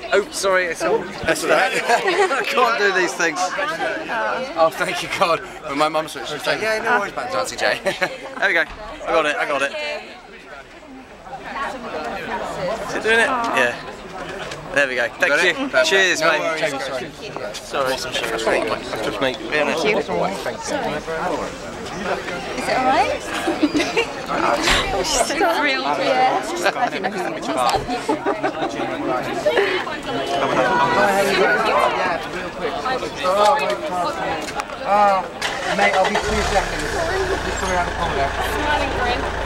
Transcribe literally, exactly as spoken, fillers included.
Oh, sorry, it's all. That's all right. I can't do these things. Oh, thank you, God. When my mum switched, she was like, yeah, no worries about Nancy J. There we go. I got it, I got it. Is it doing it? Yeah. There we go. Thank you. Perfect. Cheers, no mate. Worries. Sorry. Sorry. That's right. Just mate. Thank you. Sorry. Is it alright? Oh, she's so thrilled. Yeah. Oh, mate, I'll be two seconds. Just coming out of the corner.